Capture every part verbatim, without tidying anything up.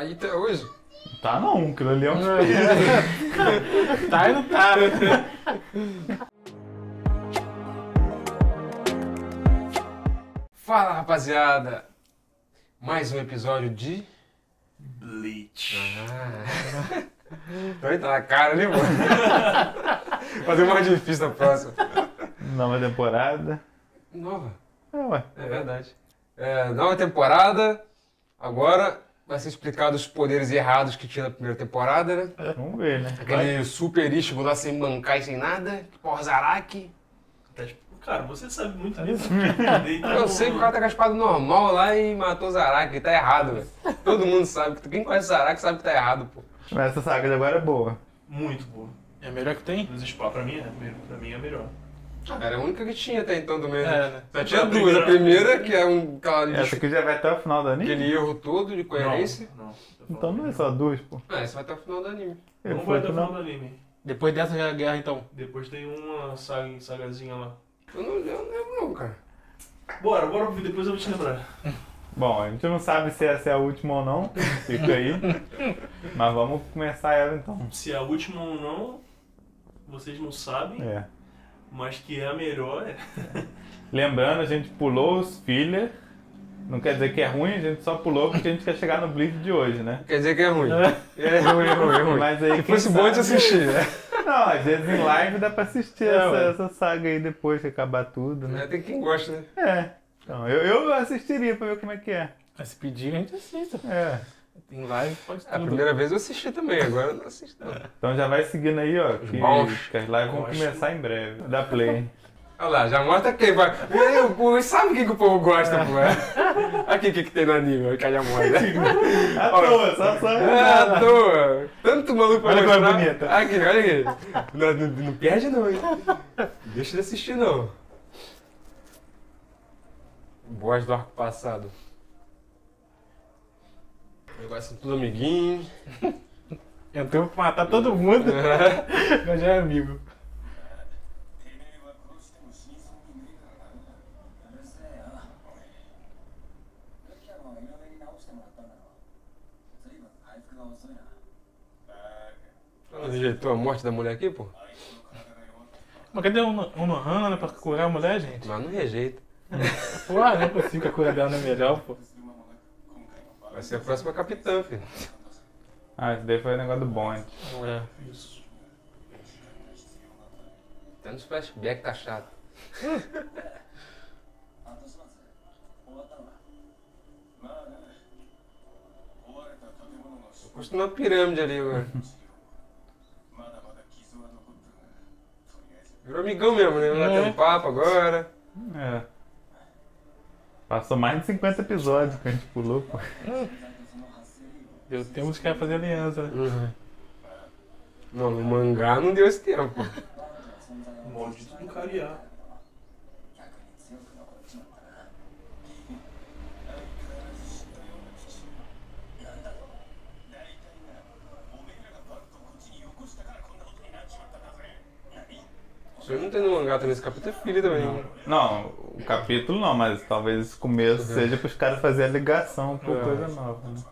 aí até hoje. Tá não, aquilo ali é um espelho. Tá e não tá, né? Fala, rapaziada! Mais um episódio de... Bleach. Ah. Vai entrar na cara, né, mano? Fazer mais difícil na próxima. Nova temporada. Nova. É, ué. É verdade. É, nova temporada. Agora vai ser explicado os poderes errados que tinha na primeira temporada, né? Vamos ver, né? Aquele super Ichigo lá sem mancar e sem nada. Porra, Zaraki. Tá, tipo, cara, você sabe muito disso. Eu sei que o cara tá com a espada normal lá e matou o Zaraki. Tá errado, velho. Todo mundo sabe. Quem conhece o Zaraki sabe que tá errado, pô. Mas essa saga de agora é boa. Muito boa. É a melhor que tem? Dos Spa, pra mim, é, pra mim é a melhor. Era a única que tinha até então também. É, né? Só tinha A duas. primeira- A primeira, que é um, aquela Essa lixo, aqui já vai até o final do anime? aquele erro todo de coerência. Não, não. Então não é só duas, pô. Ah, essa vai até o final do anime. Eu Não fui vai até o pro final final. do anime. Depois dessa já é a guerra, então. Depois tem uma saga, sagazinha lá. Eu não, eu não lembro não, cara. Bora, bora ouvir, depois eu vou te lembrar. Bom, a gente não sabe se essa é a última ou não. Fica aí. Mas vamos começar ela então. Se é a última ou não, vocês não sabem, É. mas que é a melhor é. Lembrando, a gente pulou os filler. Não quer dizer que é ruim, a gente só pulou porque a gente quer chegar no Bleach de hoje, né? Quer dizer que é ruim. É ruim, é ruim, é ruim. Mas aí, Se quem fosse bom, a gente sabe- assistir, né? Não, às vezes em live dá pra assistir É, essa, ué. essa saga aí depois que acabar tudo, né? Tem quem gosta, né? É. Então, eu, eu assistiria pra ver como é que é. Mas se pedir, a gente assiste. É. Tem live, pode A tudo. primeira vez eu assisti também, agora eu não assisto não. Então já vai seguindo aí, ó. Que, bons. que as lives vão Gosto. começar em breve. Dá play. Olha lá, já mostra quem vai. Eu, eu, sabe o que, que o povo gosta, pô? É? Aqui o que, que tem no anime, que já mostra. À toa, só só. É, à toa. Tanto maluco pra Olha como é mostrar. bonita. Aqui, olha aqui. Não, não, não perde não, hein? Deixa de assistir não. Voz do arco passado. Negócio tudo amiguinho. Entrou pra matar todo mundo, mas já é amigo. Não rejeitou a morte da mulher aqui, pô? Mas cadê o No- o Nohana, né, pra curar a mulher, gente? Mas não rejeita. Pô, não é possível que a cura dela não é melhor, pô. Vai ser a próxima capitã, filho. Ah, esse daí foi o negócio do bonde. É. Isso. Até nos flashbacks tá chato. Construindo uma pirâmide ali agora. Virou amigão mesmo, né? Vai É. ter um papo agora. É. Passou mais de cinquenta episódios que a gente pulou, pô. Deu tempo dos caras fazer aliança, né? Uhum. Não, no mangá não deu esse tempo. O maldito do Cariá. Isso aí não tem no mangá também, esse capítulo é filho também. né? Não, o capítulo não, mas talvez esse começo seja pros caras fazerem a ligação por É. coisa nova, né?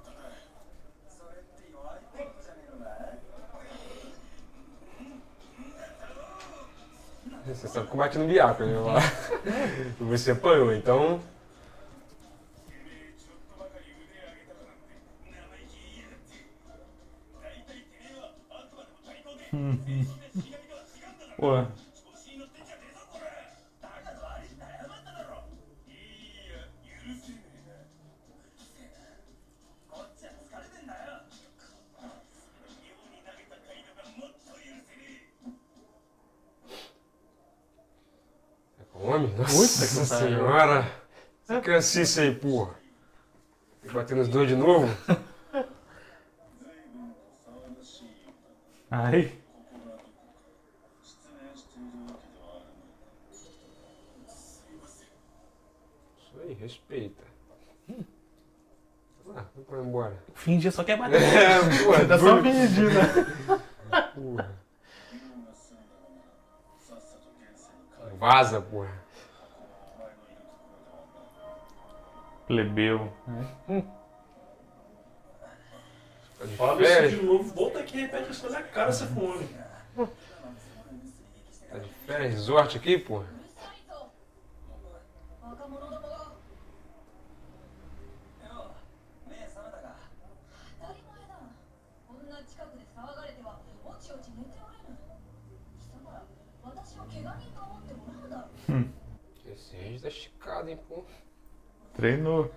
Você sabe que bate no biaco, né? E você apanhou, então. Pô, Homem, nossa senhora! Essa criancice aí, porra. Tem que bater nos dois de novo? ai. Isso aí, respeita. Ah, vamos embora. Fingir só quer bater. É, porra, Tá só duro. fingindo, né? Porra. Vaza, porra. Plebeu. Tá de Fala isso férias? de novo, volta aqui e repete isso na minha cara, você fome. Tá de férias, resort aqui, pô? 若者どもが。よう、目覚めたか。当たり前だ。こんな近くで騒がれてはおちおち寝ておれぬ。貴様ら、私を怪我人と思ってもらうだろう。 Hum, Esse Regis tá esticado, hein, pô? treinou.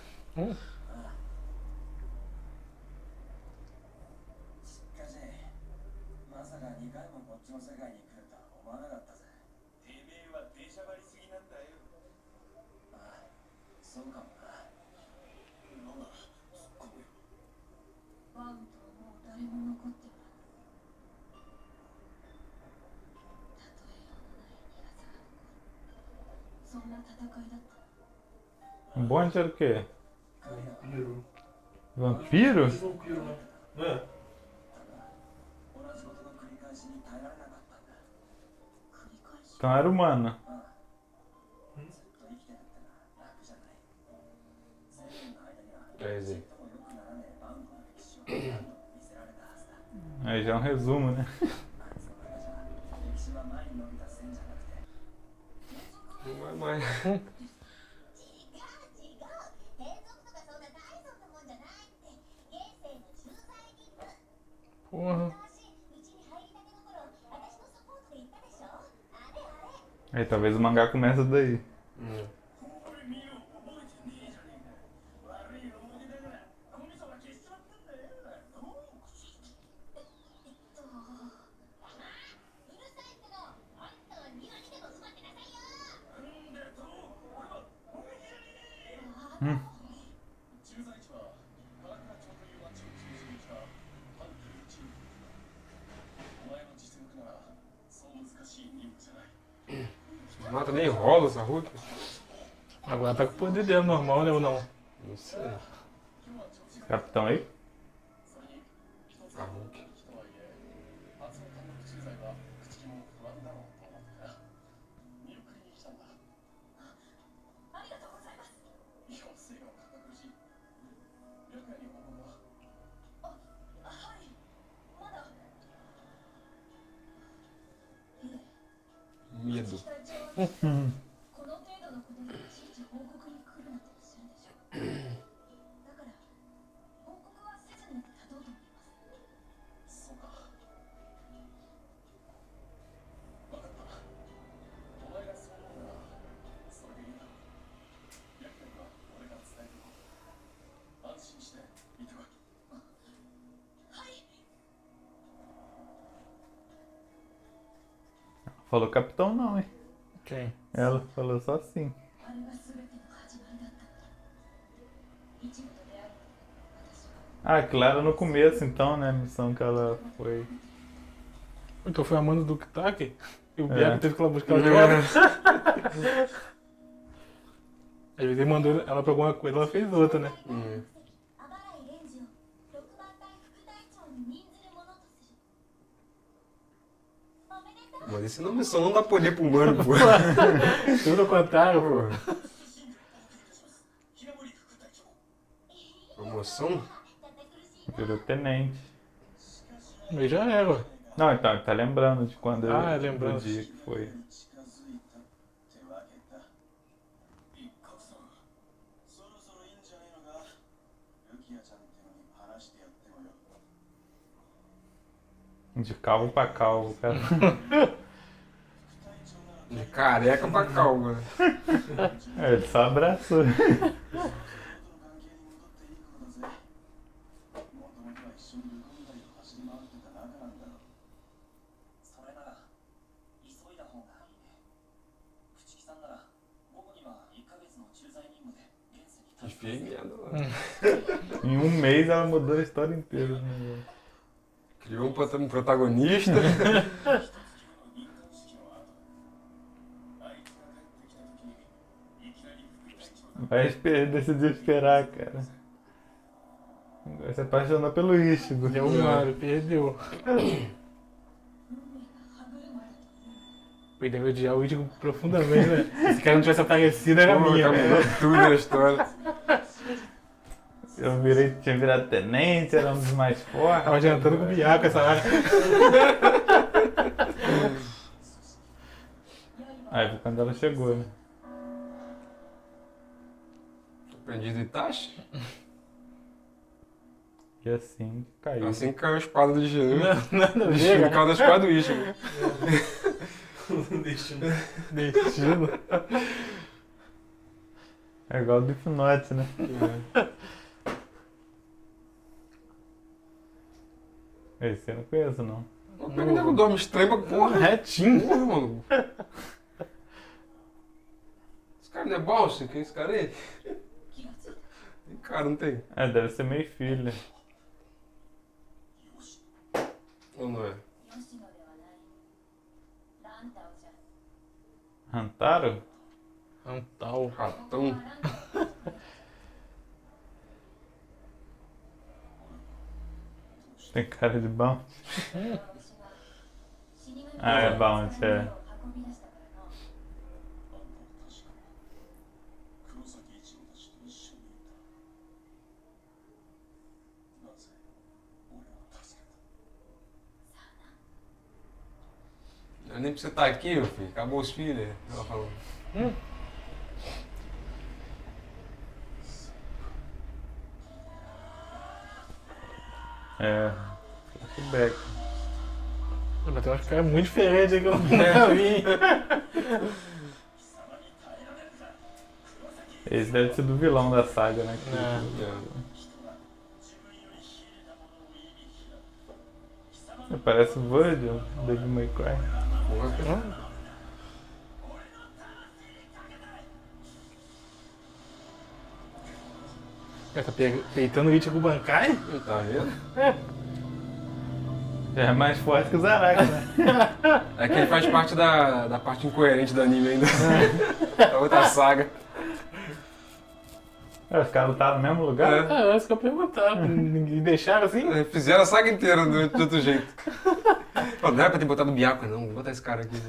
しかし、まさかにかいもこっちの世界に来るとは思わなかったぜ。てめえは出しゃばりすぎなんだよ。ああ、そうかもな。なんだ、突っ込むよ。バウンとはもう誰も残っておらぬ。たとえ世の中に朝が残る。そんな戦いだった。 Um bonde era o quê? Vampiro. Vampiro? Vampiro, né? Não é? 同じことの繰り返しに耐えられなかったんだ。繰り返し Então era humana. ずっと生きてるってのは楽じゃない。千年の間には É, Zé. ちっとも良くならねえバウンドの歴史を何度も見せられたはずだ。 Aí já é um resumo, né? あいつの中じゃ歴史は前に伸びた線じゃなくて Não vai mais. 違う違う転属とかそんな大層なもんじゃないって現世の駐在任務 Porra. 昔うちに入りたての頃私のサポートで言ったでしょあれあれ Aí talvez o mangá comece daí. Hum. これ見ろ覚えてねえじゃねえか。悪い思い出だから神様消しちまったんだよ。 えっとうるさいけどあんたは庭にでも座ってなさいよなんだと俺はおめえじゃねえ。 Hum. 駐在地は唐倉町という町を中心にした反帝チーム。お前の実力ならそう難しい任務じゃない。 Mata nem rola essa Hulk. Agora tá com o poder dela normal, né? Ou não? Não sei. Capitão aí? それに一つ A Hulk. とはいえ初の単独駐在は口気も不安だろうと思ってな見送りに来たんだ。 ありがとうございます要請が堅苦しい。白夜に訪問はあはいまだいえ Medo. 期待値はこの程度のことでいちいち報告に来るなんてするでしょうだから報告はせずに立とうと思いますそうか。分かった。お前がそう思うならそれでいいだろう。白夜には俺が伝えるの。安心していてこい。 はい Falou capitão não, hein? Quem? Ela falou só assim. あれが全ての始まりだったんだ一部と出会う私は Ah, claro, no começo então, né? A missão que ela foi. Então foi a mano do Kitaki e o É. Biaco teve que ir lá buscar ela de volta. Às vezes ele mandou ela pra alguma coisa, ela fez outra, né? Hum. あばらいレンジをろくばん隊副隊長に任ずるものとするおめでとう Mas esse não missão não dá poder pro humano, pô. Tudo ao contrário, pô. Promoção? Virou tenente. Mas já é, ué. Não, então, ele tá lembrando de quando Ah, do lembrando. dia que foi. 近づいたってわけだ。一角さん、そろそろいいんじゃねえのか。ルキアちゃんってのに話してやってもよ。 De calvo pra calvo, cara. 副隊長なら De careca pra calma. né? É, ele só abraçou. 仕事の関係に戻っていいことだぜ。もともとは一緒に旅行台を走り回ってた仲なんだろう。それなら急いだ方がいいね。朽木さんなら午後にはいっかげつの駐在任務で現世に Que 立 fez つ。 merda lá. Em um mês ela mudou a história inteira. Né? Criou um prota- um protagonista. 一つ目の任官式の後、あいつが帰ってきた時にいきなり副隊長だ。 Vai esper- decidiu esperar, cara. Agora se apaixonou pelo Ichigo. Deu um ar, perdeu. 運命が歯車だという Ele deve odiar o Ichigo profundamente, né? Se o cara não tivesse aparecido, era Pô, minha, tá né? mudando tudo na história. Eu virei, tinha virado tenente, era um dos mais fortes. Tava jantando com o Biaco essa hora. Aí foi quando ela chegou, né? Aprendi de Itachi. E assim caiu. Assim que caiu a espada do Jean. Nada a O ver, caiu cara. da espada do Ishima. Destino. Destino. É igual do Death Note, né? Esse eu não conheço, não. Por que o nego dorme estranho pra porra? Retinho. Porra, mano. Esse cara não é Balsa? Que é esse cara aí? 気がついた Tem cara, não tem? É, deve ser meio filho, né? Ou não é? 吉野ではないランタオじゃ Hantaro? É um tal. Ratão. Tem cara de Bounty. 死神 Ah, é Bounty, é. 運び出したからなあんたは確か黒崎一郎たちと一緒にいた。なぜ俺を助けた？ Não é nem pra você estar aqui, meu filho. Acabou os filhos. Ela falou. É. Flashback. Mas tem umas caras muito diferentes aí que eu nunca vi. Esse deve ser do vilão da saga, né? Que- É. Parece o Virgil, Devil May Cry. Porra, Cara, tá pe- peitando o Ichigo Bankai? tá vendo? Já é mais forte que o Zaraki, né? É que ele faz parte da, da parte incoerente do anime ainda. Da outra saga. É, os caras lutaram no mesmo lugar? É. Ah, é isso que eu perguntava. Ninguém deixaram assim? Fizeram a saga inteira de, de outro jeito. Pô, não era pra ter botado o Biaco, não. Vou botar esse cara aqui.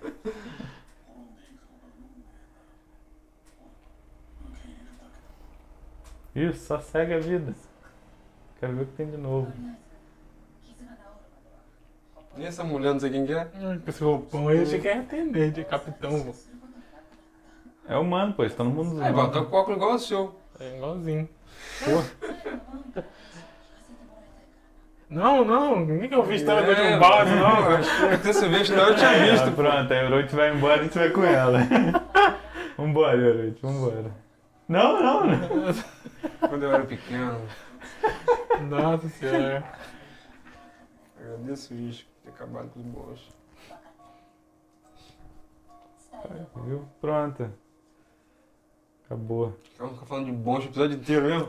Isso, só segue a vida. Quero ver o que tem de novo. 傷が治るまでは E essa mulher, não sei quem que é? Hum, Com esse roupão aí, eu achei que era atendente, capitão. Pô. É humano, pô, eles estão no mundo dos Aí, humanos. botou com o óculos igual ao seu. É igualzinho. Não, não, ninguém que eu vi estava dentro de um balde, não. Até você ver a história, eu tinha Ah, visto. pronto, aí o Orochi vai embora e a gente vai com ela. Vambora, Orochi, vambora. Não, não, não. Quando eu era pequeno. Nossa senhora. Agradeço o Isco por ter acabado com os bons. Viu? Pronto. Acabou. Vamos ficar falando de bons o episódio inteiro mesmo?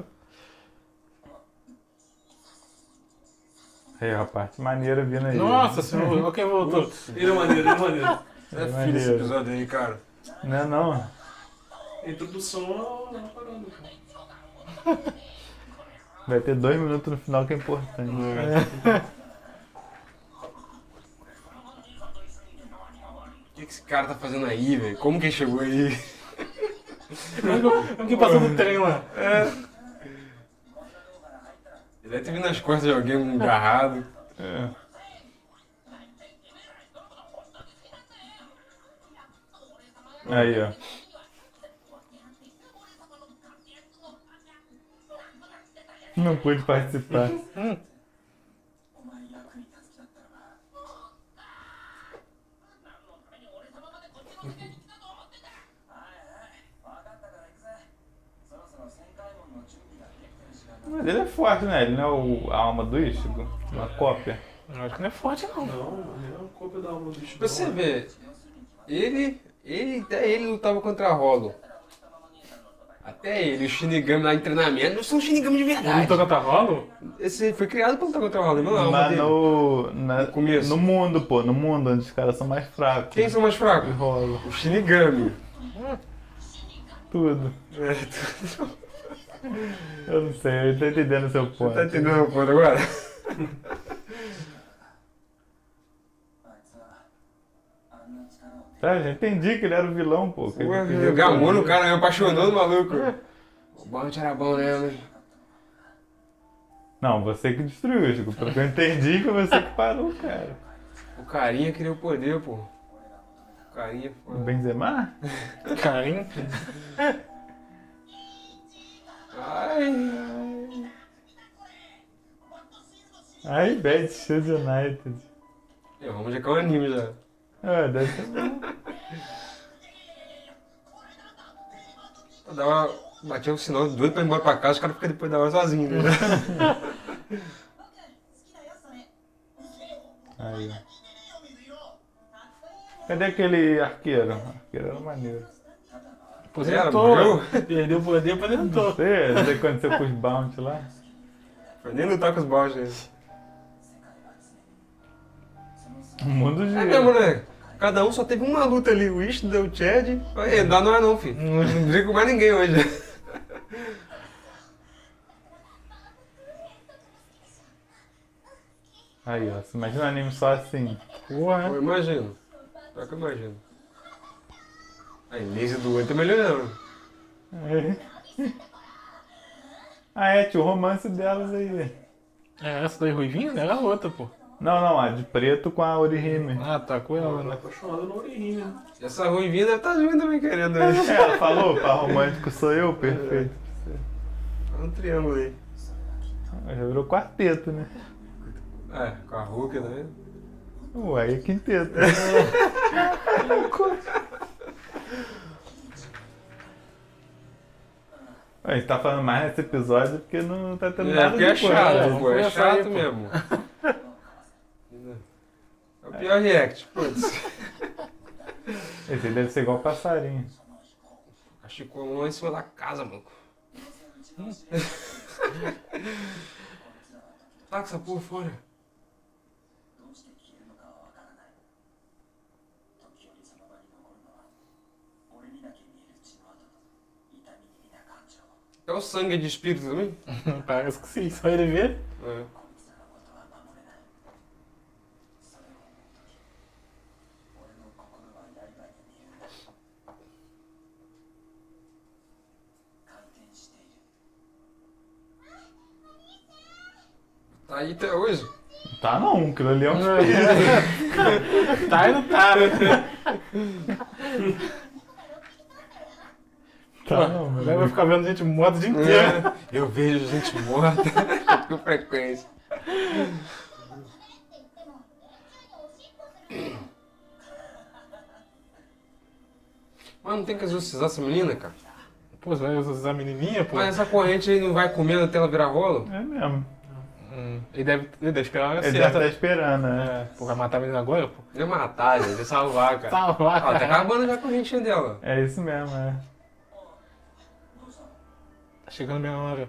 Aí, ó, a parte maneira vindo aí. Nossa senhora, olha quem voltou. Ele é maneiro, ele é maneiro. É filho esse maneiro. episódio aí, cara. Não é não. A introdução é uma parada, cara. Vai ter dois minutos no final que é importante. O que, que esse cara tá fazendo aí, velho? Como que ele chegou aí? Quem passou no trem lá? Ele deve ter vindo nas costas de alguém agarrado. É. Aí, ó. Não pude participar. お前役に立つ気だったのか。はいはい、分かったから行くぜ。そろそろ旋回門の準備ができてる時間だ。 Mas ele é forte, né? Ele não é o, a alma do Ichigo? Uma cópia. Eu acho que não é forte, não. Não, ele é uma cópia da alma do bicho. Pra você ver, ele, ele, até ele lutava contra a Hollow. Até ele, o Shinigami lá em treinamento, não são Shinigami de Ele verdade. lutou contra rolo? Esse foi criado pra lutar contra a Hollow, não é a alma Mas dele. no, na- No começo. no mundo, pô. No mundo, onde os caras são mais fracos. Quem são mais fracos? Rolo. O Shinigami. Tudo. Eu não sei, eu tô entendendo o seu ponto. Tá entendendo o ponto agora? あいつはあんな力を Tá, já entendi que ele era o vilão, pô. Que ele Ué, queria- o Gamon, o cara me apaixonou do maluco. O Bounty era bom, né? Não, você que destruiu, Chico. Pelo que eu entendi, foi você que parou, cara. O carinha queria o poder, pô. O carinha O foi. Benzema? Carinho. Ai, ai. Ai, Bad Shield United. É, vamos já que é um anime já. Ah, deve ser bom. Eu dava, batia o sinal doido pra ir embora pra casa, os caras ficam depois da hora sozinhos, né? 僕好きだよそれ Aí, ó. 水色かっこいい Cadê aquele arqueiro? Arqueiro era maneiro. Aposentou. morreu? Perdeu o poder, aposentou. Não sei, não sei o que aconteceu com os bounty lá. Foi nem lutar com os boss dele. O mundo É gira. mesmo, né? Cada um só teve uma luta ali. O Ish deu o Chad. Aí, não dá não é não, filho. Não briga com mais ninguém hoje. Aí, ó. Você imagina um anime só assim. Porra. Eu imagino. Pior que eu imagino. Aí, Lazy do oito tá melhorando. É. Ah, é, tinha o romance delas aí. É, essa daí ruivinha? Não era outra, pô. Não, não, a de preto com a Orihime. Ah, tá com ela, Ela tá né? apaixonada no Orihime, né? Essa ruivinha deve estar junto também querendo aí. É, ela falou, pá, romântico sou eu, perfeito. Tá um triângulo aí. Já virou quarteto, né? É, com a Hulk também. Ué, é quinteto. A gente tá falando mais nesse episódio porque não tá tendo É, nada porque é depois. chato, né? pô. Vamos É começar chato aí, pô. mesmo. É o pior react, putz. Esse aí deve ser igual passarinho. A Chico lá em cima da casa, mano. Taca essa porra fora. どうして消えるのかはわからない時折その場に残るのは俺にだけ見える血の跡と痛みに似た感情 É o sangue de espírito também? Parece que sim, só ele ver. É. こいつらのことは守れないそれを思う時俺の心は刃に見えるんだ回転している Tá aí até hoje. Tá não, aquilo ali é um espírito. Tá e não tá, né? Tá não, meu Agora vai amigo. ficar vendo gente morta o dia inteiro. É, eu vejo gente morta com frequência. Mas não tem que exorcizar essa menina, cara. Pô, você vai usar a menininha, pô? Mas essa corrente aí não vai comendo até ela virar rolo? É mesmo. Hum, ele deve, ele deve esperar a hora Ele deve certa. estar esperando, né? É, pô, vai matar a menina agora, pô? Não é matar, gente. É salvar, cara. Salvar, Ó, tá cara. acabando já a correntinha dela. É isso mesmo, é. Tá chegando a minha hora.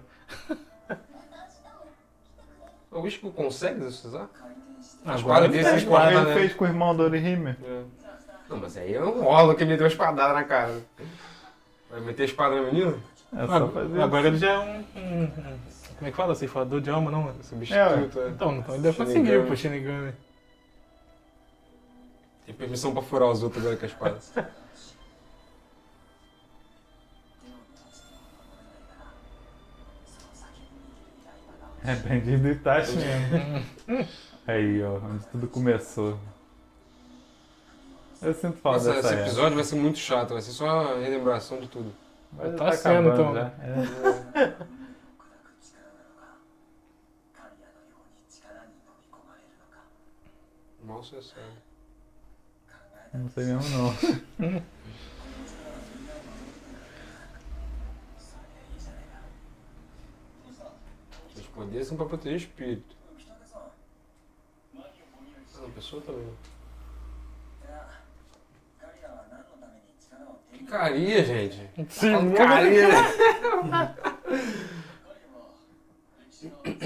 O bicho consegue exorcizar? As Agora quadras ele desse fez, espada, Ele né? fez com o irmão do Orihime. É. Não, mas aí é um rolo que me deu uma espadada na cara. Vai meter a espada na menina? É só fazer. Agora ele já é um, um, um- Como é que fala? Ceifador de alma, não? Substituto, É, é. Então, então ele deve conseguir, Shinigami. pô, Shinigami. Tem permissão pra furar os outros agora com a espada. É bem do Itachi mesmo. Aí, ó, onde tudo começou. Eu sinto falta Nossa, dessa esse época. episódio vai ser muito chato, vai ser só a relembração de tudo. Mas Tá sendo, acabando então. já. É. カリアのように力に飲み込まれるのか Mal você sabe. Não sei mesmo não. それでいいじゃないか Os poderes são pra proteger o espírito. 北川さん何をぼんやりして Ah, a pessoa também. いやカリアは何のために力を手 Que に carinha, gente. Sim, Falando né? carinha, né? 彼は歴史がゆえんだと捉え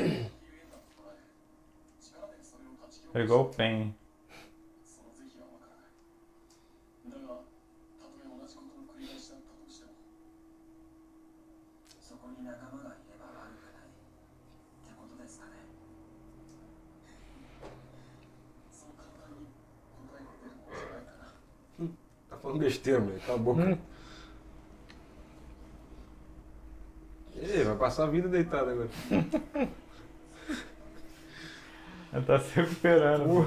力でそれを断ち切 É ろう igual o Pen. その是非はわからないだがたとえ同じことの繰り返しだったとしてもそこに仲間がいれば悪くないってことですかねそう簡単に答えが出るものじゃないかな Tá falando besteira, moleque. Cala a boca. Hum. Ih, vai passar a vida deitado agora. Ela tá se recuperando.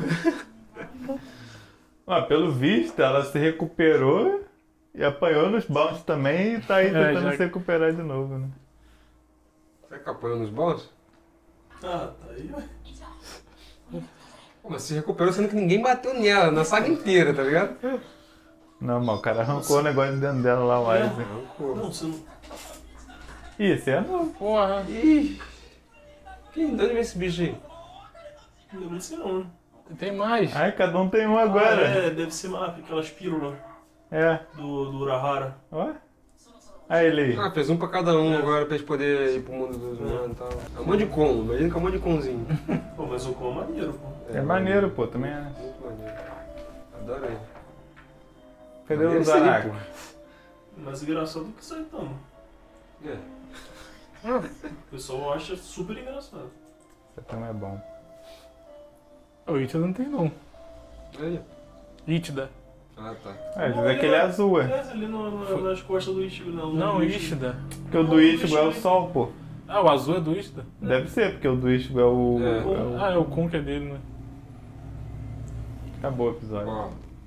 Mas pelo visto, ela se recuperou e apanhou nos bounce também e tá aí É, tentando já- se recuperar de novo, né? Será que apanhou nos balls? Ah, tá aí, ué. Pô, mas se recuperou sendo que ninguém bateu nela, na saga inteira, tá ligado? Não, mas o cara arrancou o negócio de dentro dela lá, o Aizen. Pô. Não, você não. Ih, esse é novo. Porra. Ih! Quem dá de ver esse bicho aí? Não lembro disso não, né? Tem mais. Ai, cada um tem um agora. Ah, é, deve ser uma, aquelas pílulas É. do, do Urahara. Ó. Aí ele aí. Ah, fez um pra cada um agora pra gente poder ir pro mundo dos humanos e tal. É um monte de com, imagina que é um monte de conzinho. Pô, mas o Kon é maneiro, pô. É maneiro, pô, também é. Muito maneiro. Adoro ele. Cadê Maneiro o seria, Zarak? pô. Mais engraçado do que o Saitama. É. O pessoal acha super engraçado. Isso também é bom. O Itida não tem não. Aí. Itida. Ah, tá. É, diz aquele azul, é. É, ali no, no, nas costas do Ichigo, não. Não, do Ishida. Porque o do Ichigo é o sol, pô. Ah, o azul é do Ishida? Deve ser, porque o do Ichigo é o. É. é o- Ah, é o Kon que é dele, né? Acabou o episódio. Ó.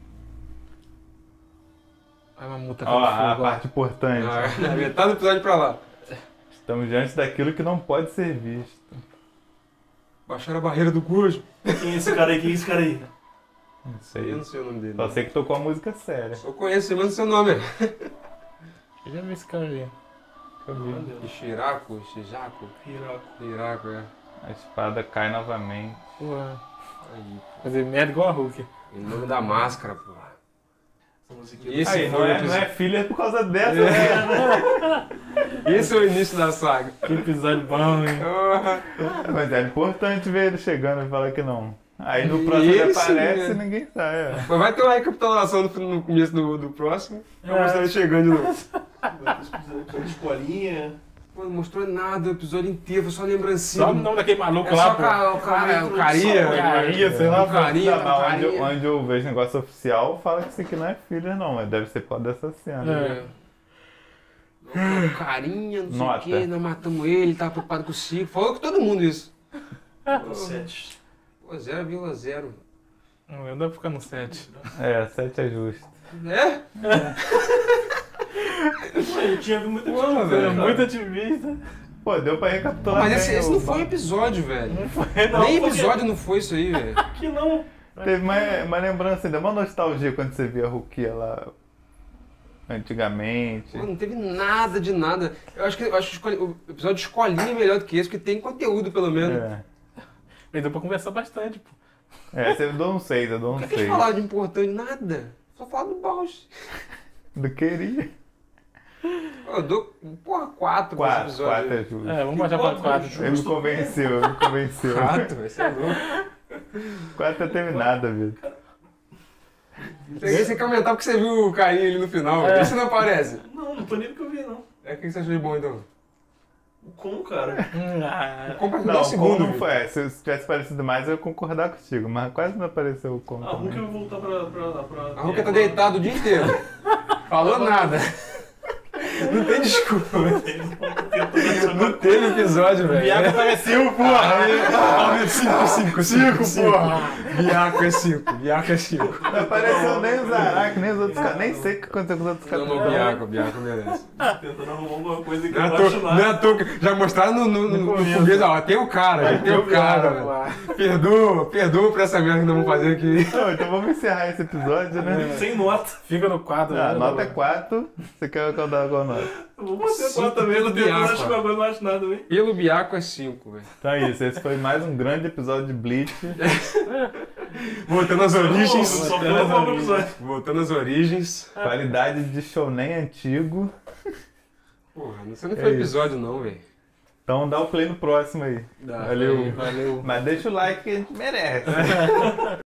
A Mamuta Ó, a fogo, ó. parte importante. Ah, metade do episódio pra lá. Estamos diante daquilo que não pode ser visto. Baixaram a barreira do Gojo. Quem é esse cara aí? Quem é esse cara aí? Não Eu sei. não sei o nome dele. Só sei que tocou a música séria. Eu conheço, mas não sei o nome. Eu já vi esse cara aí. Eu vi. Shiraku, Shijaku, Hiraku. Hiraku, é. A espada cai novamente. Porra. Aí, Fazer merda igual a Hulk. em nome da máscara, pô. Essa musiquinha Esse Aí, foi não o é, não episódio. é filler por causa dessa, né? Esse é o início da saga. Que episódio bom, hein? Porra. Mas é importante ver ele chegando e falar que não. Aí no próximo ele Esse, aparece né? e ninguém sabe. É. Mas vai ter uma recapitulação no, no começo do, do próximo. Vai É. mostrar ele chegando de novo. De escolinha. Pô, não mostrou nada do episódio inteiro, foi só lembrancinha. Só o nome daquele maluco É lá, só pô. ca- o cara, o carinha. Carinha, sei lá, O carinha, Não, o mas onde, carinha. eu- onde eu vejo negócio oficial, fala que isso aqui não é filler, não. Mas deve ser por causa dessa cena. É. Não, o carinha, não sei Nota. o que, nós matamos ele, ele tava preocupado com o Cico. Falou com todo mundo isso. Sete. Pô, zero vírgula zero. Não, eu devo ficar no sete. É, sete é justo. É? Ué, eu tinha visto muita Pô, coisa. velho. É muito otimista. Pô, deu pra recapitular. Mas esse, bem esse o não foi um papo. episódio, velho. Não, Nem porque- episódio não foi isso aí, velho. Que não. Teve uma, uma lembrança ainda, uma nostalgia quando você via a Rukia lá antigamente. Pô, não teve nada de nada. Eu acho que, eu acho que escolhi- o episódio de escolinha é melhor do que esse, porque tem conteúdo, pelo menos. É. Mas deu pra conversar bastante, pô. É, você deu um seis, eu dou um O que eles seis. falaram de importante? Nada. Só falaram do Bausch. Do queria. Eu dou, porra, quatro pra esse Quatro, episódio. quatro é justo. É, vamos baixar pra quatro. Ele me convenceu, ele me convenceu. Quatro, vai ser louco. Quatro não teve nada, viu? Peguei sem comentar porque você viu o carinha ali no final. É. Isso não aparece. Não, não foi nem porque eu vi, não. É o que você achou de bom, então? O Kon, cara. Hum, ah, Compra Não, um o segundo. Kon não viu? foi. é, Se tivesse parecido mais, eu ia concordar contigo, mas quase não apareceu o Kon A Hulk também. vai voltar pra. pra, pra A Ruka tá deitado o dia inteiro. Falou nada. Não tem desculpa, velho. Não teve episódio, velho. Biaco apareceu, porra! Ah, cinco, cinco, cinco, porra. Biaco é cinco, Biaco é cinco. Não apareceu nem o Zarak, nem os outros caras. Nem sei o que aconteceu com os outros Não, caras. não, Biaco, Biaco merece. Tentando arrumar alguma coisa que Não é eu à não acho toa- nada. não é à toa que já mostraram no, no, no, no começo, ó, tem o cara, já tem o cara, velho. Perdoa, perdoa por essa merda que nós vamos fazer aqui. Não, então vamos encerrar esse episódio, né? Sem nota. Fica no quadro. Ah, a né? nota é quatro. Você quer que eu dê qual nota? Eu vou bater Cinco nota também, não tenho Biaco. não acho que agora não acho nada, velho. Pelo Biaco é cinco, velho. Então é isso, esse foi mais um grande episódio de Bleach. Voltando às origens. Só pela forma do episódio. Voltando às origens. Qualidade de shounen antigo. Porra, isso não É foi isso. episódio não, velho. Então dá o play no próximo aí. Dá, Valeu. valeu. Mas deixa o like que a gente merece.